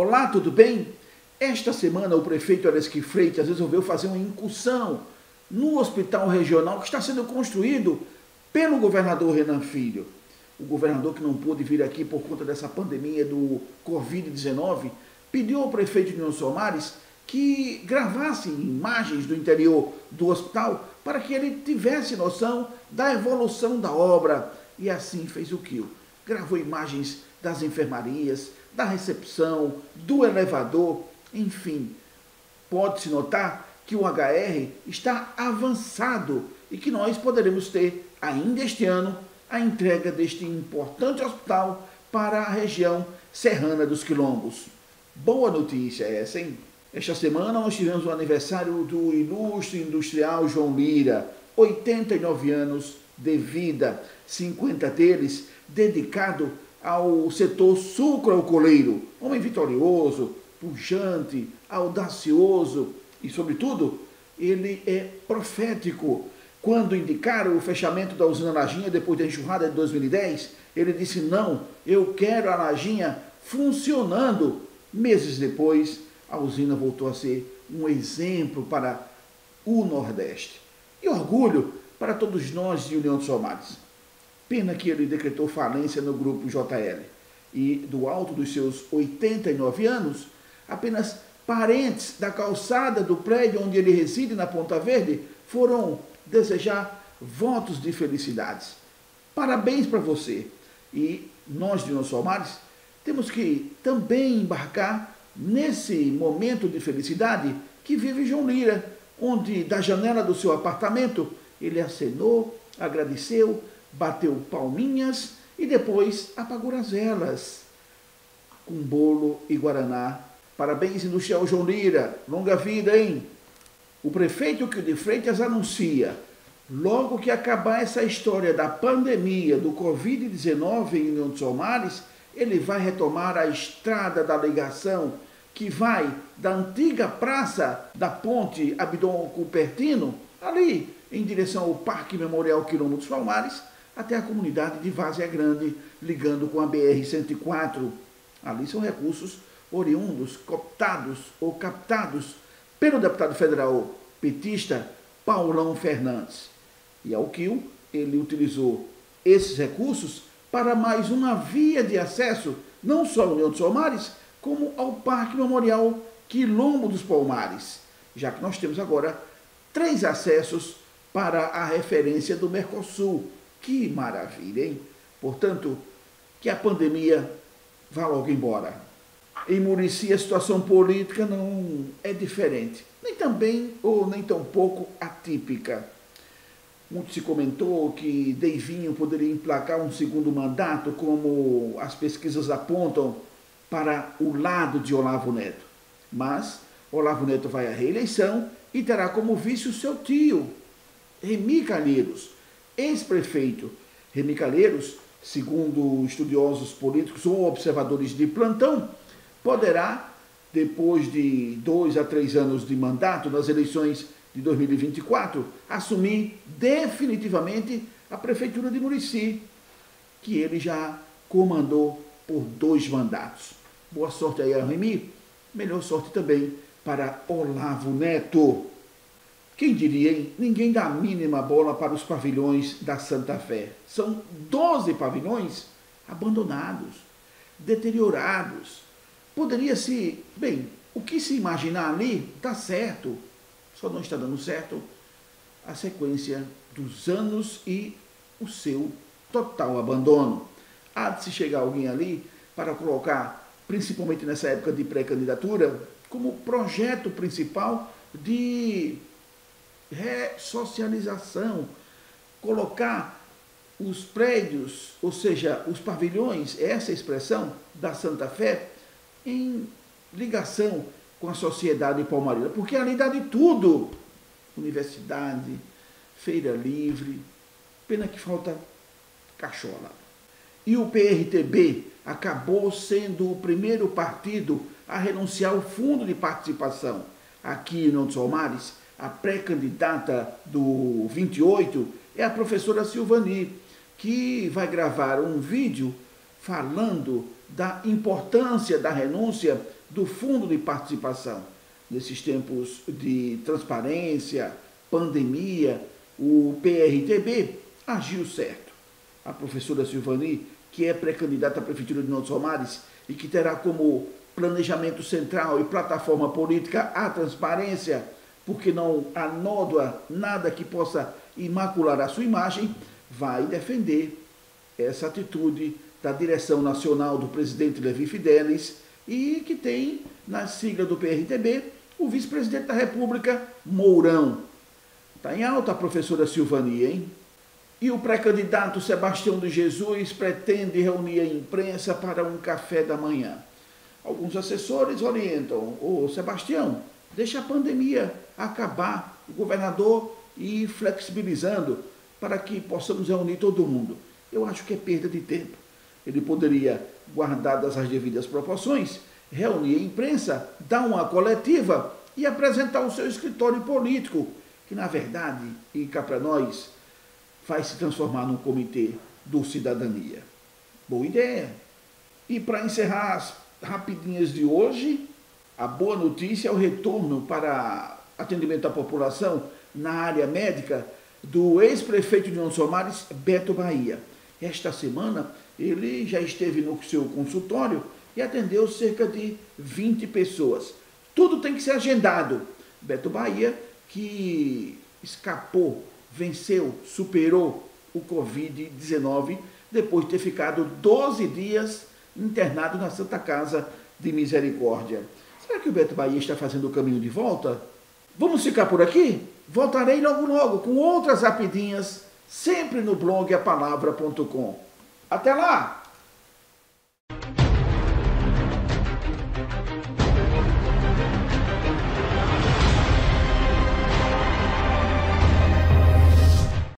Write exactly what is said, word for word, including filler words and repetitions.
Olá, tudo bem? Esta semana o prefeito Areski Freitas resolveu fazer uma incursão no hospital regional que está sendo construído pelo governador Renan Filho. O governador, que não pôde vir aqui por conta dessa pandemia do covid dezenove, pediu ao prefeito de União Somares que gravasse imagens do interior do hospital para que ele tivesse noção da evolução da obra. E assim fez o quê? Gravou imagens das enfermarias, da recepção, do elevador, enfim. Pode-se notar que o H R está avançado e que nós poderemos ter, ainda este ano, a entrega deste importante hospital para a região serrana dos Quilombos. Boa notícia essa, hein? Esta semana nós tivemos o aniversário do ilustre industrial João Lira, oitenta e nove anos de vida, cinquenta deles dedicado ao setor sucroalcooleiro. Homem vitorioso, pujante, audacioso e, sobretudo, ele é profético. Quando indicaram o fechamento da usina Lajinha depois da enxurrada de dois mil e dez, ele disse: não, eu quero a Lajinha funcionando. Meses depois, a usina voltou a ser um exemplo para o Nordeste. E orgulho para todos nós de União dos Somares. Pena que ele decretou falência no grupo J L. E, do alto dos seus oitenta e nove anos, apenas parentes da calçada do prédio onde ele reside, na Ponta Verde, foram desejar votos de felicidades. Parabéns para você. E nós de União dos Somares temos que também embarcar nesse momento de felicidade que vive João Lira, onde da janela do seu apartamento ele acenou, agradeceu, bateu palminhas e depois apagou as velas com bolo e guaraná. Parabéns, industrial João Lira, longa vida, hein? O prefeito Quilde Freitas anuncia, logo que acabar essa história da pandemia do covid dezenove em União dos Somares, ele vai retomar a estrada da ligação que vai da antiga praça da ponte Abdon Cupertino, ali em direção ao Parque Memorial Quilombo dos Palmares, até a comunidade de Várzea Grande, ligando com a B R cento e quatro. Ali são recursos oriundos, cooptados ou captados pelo deputado federal petista Paulão Fernandes. E ao Quil, ele utilizou esses recursos para mais uma via de acesso, não só à União dos Somares, como ao Parque Memorial Quilombo dos Palmares, já que nós temos agora três acessos para a referência do Mercosul. Que maravilha, hein? Portanto, que a pandemia vá logo embora. Em Murici a situação política não é diferente, nem também ou nem tampouco atípica. Muito se comentou que Deivinho poderia emplacar um segundo mandato, como as pesquisas apontam, para o lado de Olavo Neto. Mas Olavo Neto vai à reeleição e terá como vice o seu tio, Remy Calheiros, ex-prefeito. Remy Calheiros, segundo estudiosos políticos ou observadores de plantão, poderá, depois de dois a três anos de mandato nas eleições de dois mil e vinte e quatro, assumir definitivamente a prefeitura de Murici, que ele já comandou por dois mandatos. Boa sorte aí a Remy, melhor sorte também para Olavo Neto. Quem diria, hein? Ninguém dá a mínima bola para os pavilhões da Santa Fé. São doze pavilhões abandonados, deteriorados. Poderia-se, bem, o que se imaginar ali está certo, só não está dando certo a sequência dos anos e o seu total abandono. Há de se chegar alguém ali para colocar, principalmente nessa época de pré-candidatura, como projeto principal de ressocialização, colocar os prédios, ou seja, os pavilhões, essa expressão da Santa Fé, em ligação com a sociedade palmarina, porque ali dá de tudo, universidade, feira livre, pena que falta cachola. E o P R T B acabou sendo o primeiro partido a renunciar ao fundo de participação. Aqui em União dos Somares, a pré-candidata do vinte e oito é a professora Silvani, que vai gravar um vídeo falando da importância da renúncia do Fundo de Participação. Nesses tempos de transparência, pandemia, o P R T B agiu certo. A professora Silvani, que é pré-candidata à Prefeitura de Norte Somares e que terá como planejamento central e plataforma política a transparência, porque não anódoa nada que possa imacular a sua imagem, vai defender essa atitude da direção nacional do presidente Levi Fidelis e que tem na sigla do P R T B o vice-presidente da República, Mourão. Está em alta a professora Silvani, hein? E o pré-candidato Sebastião de Jesus pretende reunir a imprensa para um café da manhã. Alguns assessores orientam: ô Sebastião, deixa a pandemia acabar, o governador ir flexibilizando para que possamos reunir todo mundo. Eu acho que é perda de tempo. Ele poderia, guardadas as devidas proporções, reunir a imprensa, dar uma coletiva e apresentar o seu escritório político, que na verdade, e cá para nós, vai se transformar num comitê do Cidadania. Boa ideia. E para encerrar as rapidinhas de hoje, a boa notícia é o retorno para atendimento à população na área médica do ex-prefeito de Norte Somares, Beto Bahia. Esta semana ele já esteve no seu consultório e atendeu cerca de vinte pessoas. Tudo tem que ser agendado. Beto Bahia, que escapou, venceu, superou o covid dezenove depois de ter ficado doze dias internado na Santa Casa de Misericórdia. Será que o Beto Bahia está fazendo o caminho de volta? Vamos ficar por aqui? Voltarei logo logo com outras rapidinhas, sempre no blog a palavra ponto com. Até lá!